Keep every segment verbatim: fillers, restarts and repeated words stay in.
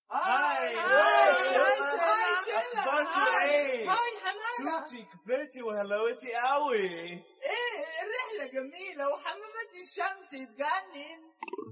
هاي هاي شيلا اخباركم ايه؟ هاي حمادة، توتي كبرتي وهلوتي قوي. ايه الرحلة جميلة وحمامات الشمس تجنن.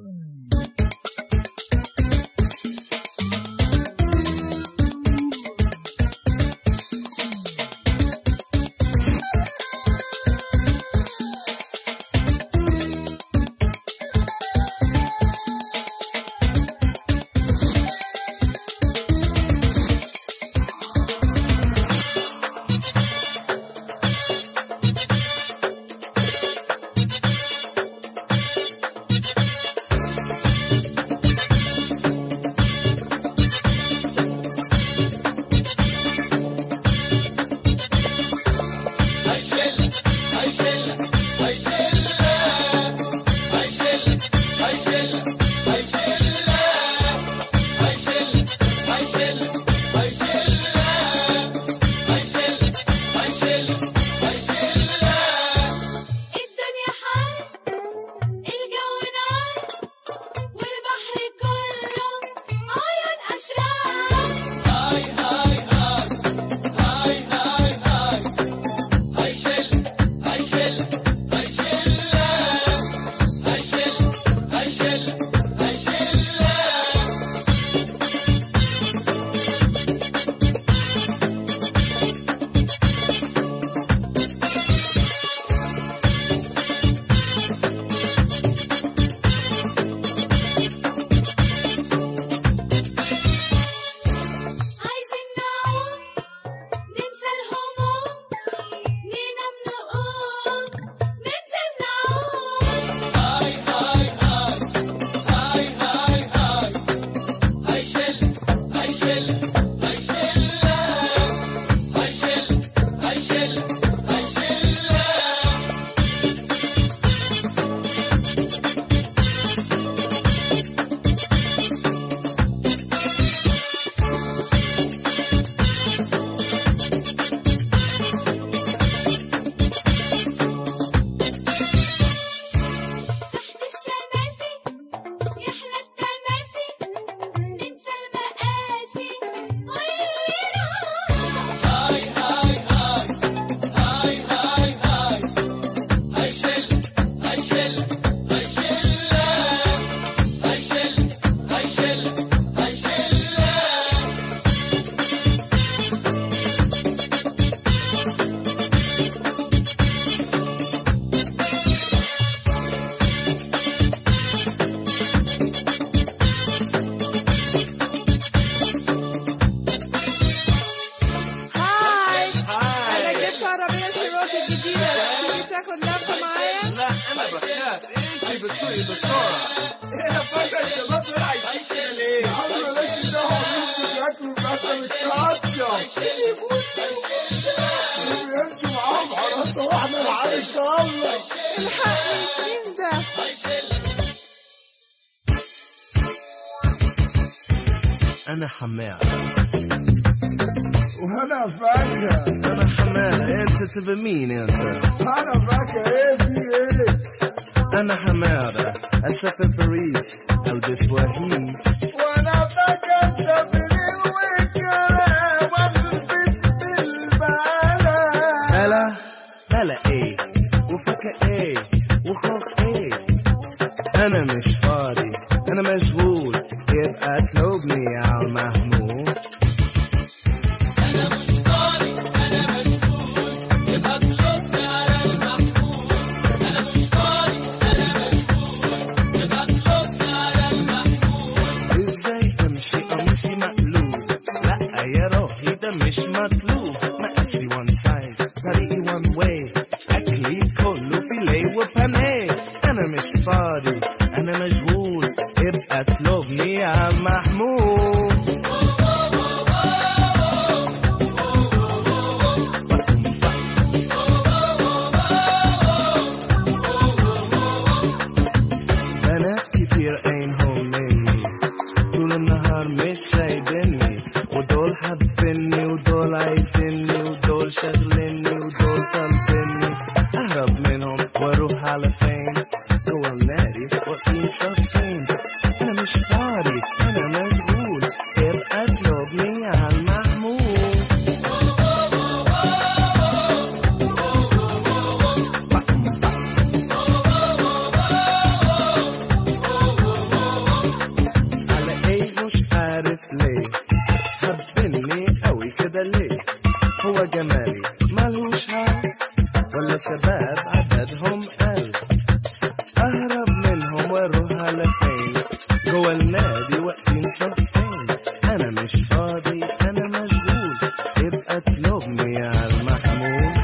بتسوقي بالسرعة. ايه يا فجأة الشباب دول عايزين كده ليه؟ يا عم مالكش دعوة بيهم بياكلوا بأكلة متكاتشة. ايه يبوسوا ويمشوا معاهم حراسة واحدة العريس الله. الحقني مين ده؟ أنا حماد. وأنا فاكهة. أنا حماد، أنت تبى مين أنت؟ أنا فاكهة، إيه في إيه؟ أنا حمادة أسافر باريس ألبس وهيس. وأنا فاكهة مسافرين والكلام وألبس بالبلد. هلا هلا إيه وفاكهة إيه وخوخ إيه. أنا مش فاضي أنا مشغول، يبقى اطلبني يا محمود. أنا مش فاضي أنا مشغول، يبقى اطلبني على المحمود. أنا مش فاضي أنا مشغول، يبقى اطلبني على المحمود. إزاي أمشي قميصي مقلوب؟ لأ يا روحي ده مش مطلوب. مقاسي وان سايز طريقي وان واي، أكلي كله فيليه وبانيه. أنا مش فاضي أنا مشغول، يبقى اطلبني يا محمود. بنات كتير عينهم مني، طول النهار مش سايبني، ودول حابيني ودول عايزيني ودول شاغليني ودول طالبيني. اهرب منهم واروح على فين؟ جوا النادي واقفين صفين. انا مش فاضي انا مشغول، عارف ليه حبني قوي كده ليه؟ هو جمالي ملهوش حل ولا شباب عددهم قل؟ اهرب منهم واروح على فين؟ جوا النادي واقفين صفين. انا مش فاضي انا مشغول، ابقى اطلبني على المحمول.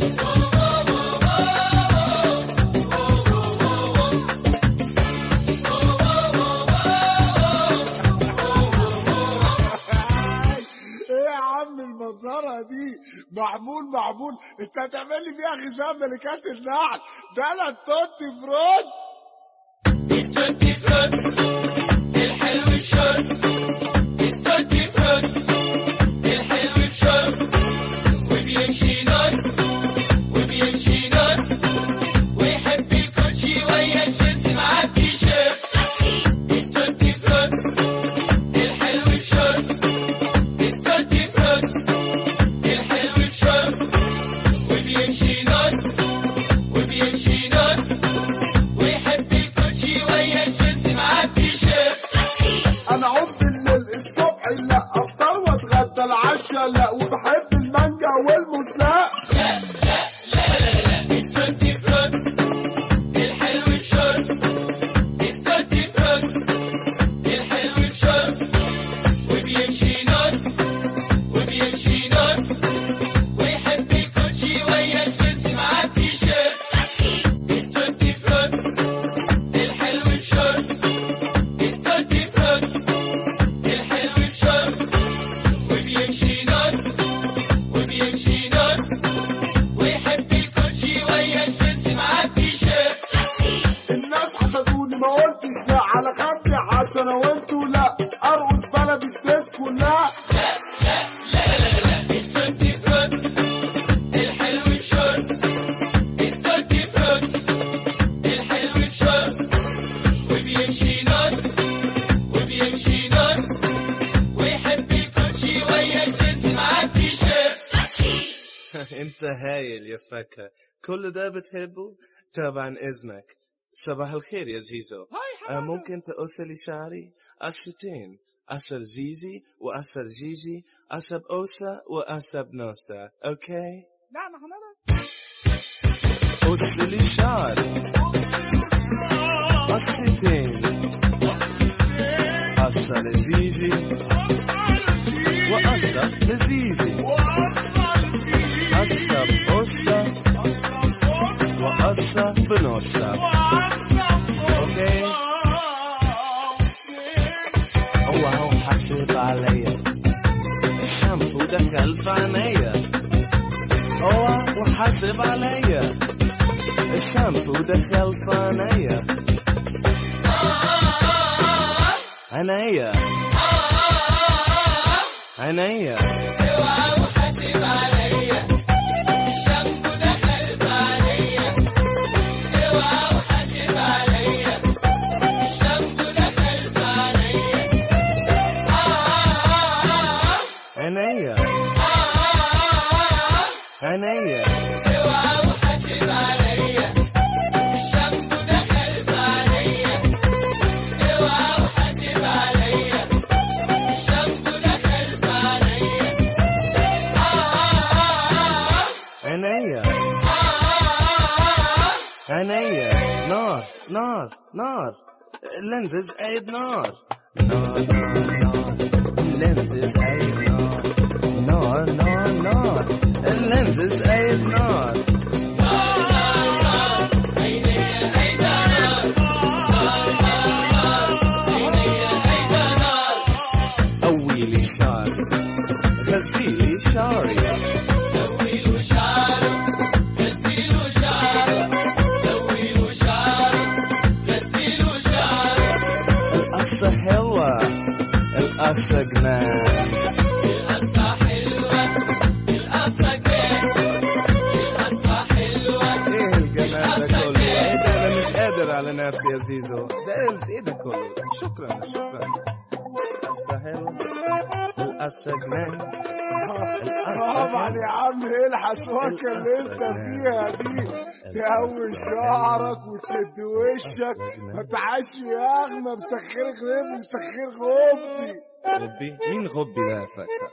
المنظرة دي معمول معمول. انت هتعمل لي فيها غذاء ملكات النحل. ده انا التوتي فروت. التوتي فروت الحلو بشرب، التوتي فروت الحلو بشرب، وبيمشي نار وبيمشي نار، ويحب الكوتشي ويا الجنس معاه التيشيرت. التوتي فروت الحلو بشرب، التوتي فروت الحلو بشرب، وبيمشي نار وبيمشي نار، ويحب الكوتشي ويا الجنس معاه التيشيرت. انا عم بالليل الصبح لا، افطر واتغدى العشاء لا، وبحب المانجا والموز لا. لا لا لا لا لا التوتي فروت الحلو بشرب، التوتي فروت الحلو بشرب، وبيمشي نار وبيمشي نار، ويحب الكوتشي ويا الجنس معاه التيشيرت. التوتي فروت الحلو بشرب، التوتي فروت الحلو بشرب، وبيمشي نار وبيمشي نار، ويحب الكوتشي ويا الجنس معاه التيشيرت. الناس حسدوني ما قلتش لا، على خدي حسنة وانتوا لا، ارقص بلد الديسكو لا. التوتي فروت الحلو بشرب، التوتي فروت الحلو بشرب، وبيمشي نار وبيمشي نار، ويحب الكوتشي ويا الجنس معاه التيشيرت. انت هايل يا فكة، كل ده بتحبه؟ طبعا اذنك. صباح الخير يا زيزو. آه ممكن تقص لي شعري قصتين، قصة زيزي وقصة جيجي، قصة بقوسة وقصة بنوسة، اوكي؟ نعم حضرتك. قص لي شعري قصتين، قصة لجيجي وقصة لزيزي، قصة بقوسة وقصة بنوسة، اوكي؟ هو هو حاسب عليا، الشامبو دخل في عينيا. هو وحاسب عليا، الشامبو دخل في عينيا. عينيا عينيا اوعى وحاسب عليا، الشامبو دخل في عينيا. اوعى وحاسب عليا، الشامبو دخل في عينيا. عينيا عينيا اوعى وحاسب عليا، الشامبو دخل في عينيا. اوعى وحاسب عليا، الشامبو دخل في عينيا. عينيا عينيا نار نار نار، lenses قايد نار نار نار نار، lenses قايد نار نار نار نار، lenses قايد نار. قوي لي شعري غسيلي شعري، لويلو شعره غسيلو شعره، لويلو شعره غسيلو شعره. القصة حلوة القصة جنان، القصة حلوة القصة جنان، القصة حلوة. ايه الجمال ده كله؟ ايه ده؟ انا مش قادر على نفسي يا زيزو، ده ايه ده كله؟ شكرا شكرا. القصة حلوة القصة جنان طبعا يا عم، ايه الحسواكه اللي انت فيها دي؟ تهوي شعرك وتشد وشك، ما تعاش يا اغنى مسخر غريب مسخر غبي. غبي؟ مين غبي ده يا فكر؟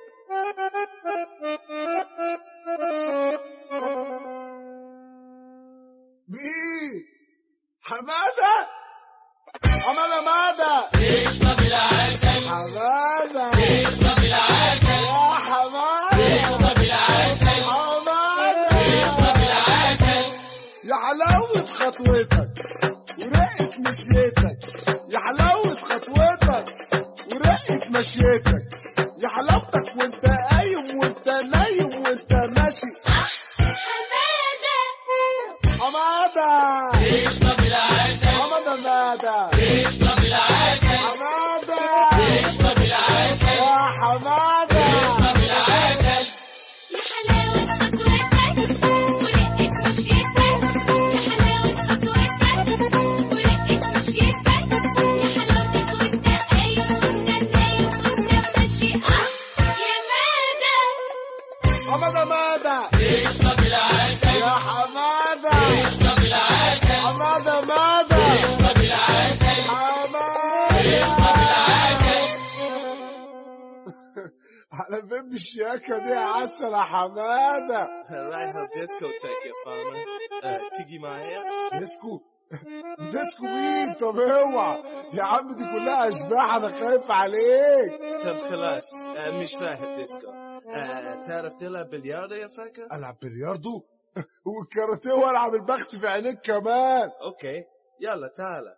مين؟ حماده؟ حماده ماده؟ اشرب العسل حماده اشرب العسل يا حماده اشرب العسل حماده اشرب العسل. يا حلاوة خطوتك ورقة مشيتك، يا حلاوة خطوتك ورقة مشيتك، يا حلاوتك وانت قايم وانت نايم وانت ماشي. حمادة حمادة اشرب العسل حمادة مادة اشرب العسل حمادة اشرب العسل يا حمادة اشرب العسل. يا حلاوة خطوتك ورقة مشيتك، يا حلاوة خطوتك ورقة مشيتك، يا حلاوتك وانت قايم وانت نايم وانت ماشي. اه يا مادة حمادة مادة اشرب العسل يا حمادة اشرب العسل حمادة مادة اشرب العسل حمادة اشرب العسل. على باب الشياكة دي يا عسل يا حمادة. رايحة الديسكوتيك يا فاهمة. أه تيجي معايا؟ ديسكو ديسكو مين؟ طب اوعى يا عم، دي كلها اشباح، انا خايف عليك. طب خلاص، أه مش رايح الديسكو. أه تعرف تلعب بلياردو يا فاكر؟ العب بلياردو والكاراتيه والعب البخت في عينيك كمان. اوكي يلا تعالى.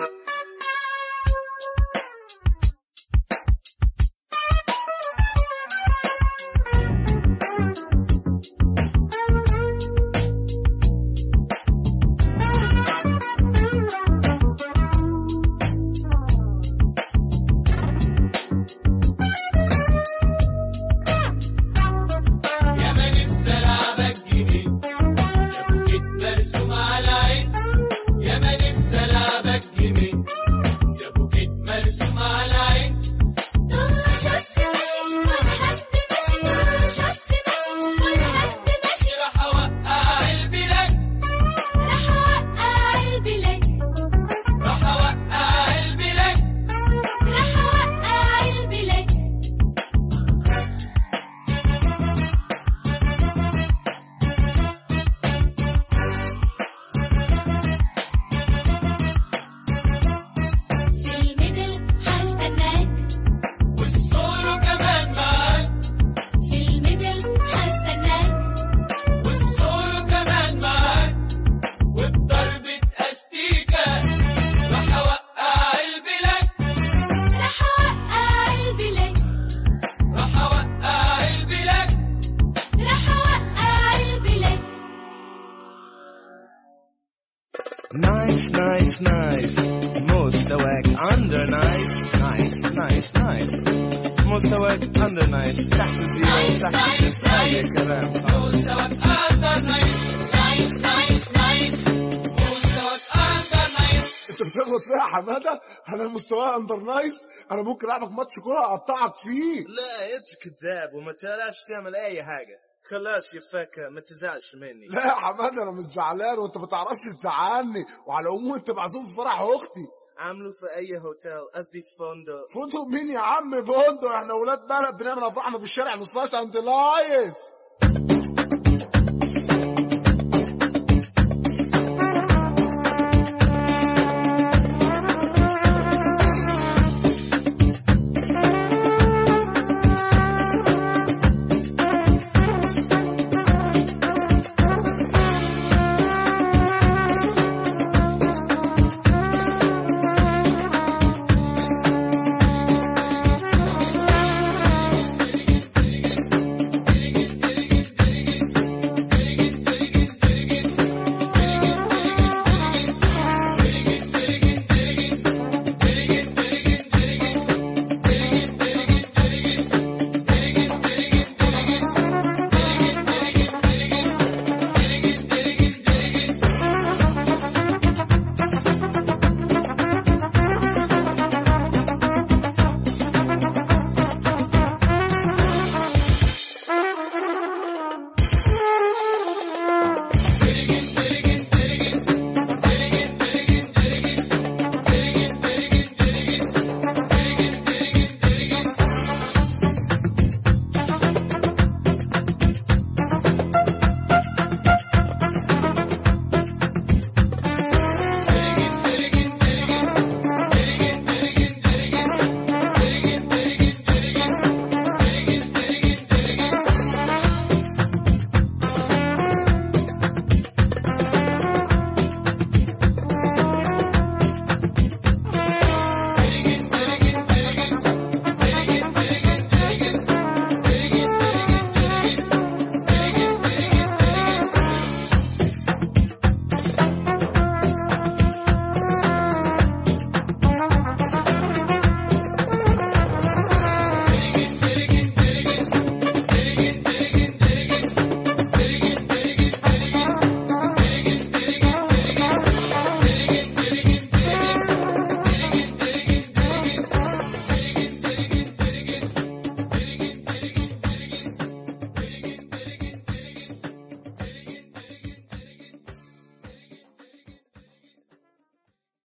يا ما نفسي العبك جنين يا بوكيت مرسوم على عين. يا ما نفسي العبك جنين يا بوكيت مرسوم على عين. شخص ماشي والحد ماشي، شخص ماشي والحد ماشي، راح اوقع البلاد راح اوقع البلاد، راح اوقع البلاد. راح اوقع البلاد. في الميدل هستناك، والصورة كمان معاك في الميدل هستناك، والصورة كمان معاك. وبضربة استيكة راح اوقع البلاد راح اوقع البلاد، راح اوقع البلاد. راح اوقع البلاد. نايس نايس نايس مستواك اندر نايس نايس نايس نايس مستواك اندر نايس تحت زيرو تحت صفر اي كلام. مستواك اندر نايس نايس نايس نايس. مستواك اندر نايس. انت بتغلط فيها يا حمادة؟ انا مستواي اندر نايس، انا ممكن العبك ماتش كورة اقطعك فيه. لا انت كذاب وما تعرفش تعمل اي حاجة. خلاص يا فاكر ما تزعلش مني. لا يا حمادة انا مش زعلان، وانت ما تعرفش تزعلني، وعلى العموم انت معزوم في فرح اختي. عامله في اي هوتيل، قصدي فندق. فندق مين يا عم؟ فندق؟ احنا ولاد بلد بنعمل افراحنا في الشارع نص ساعة عند لايس.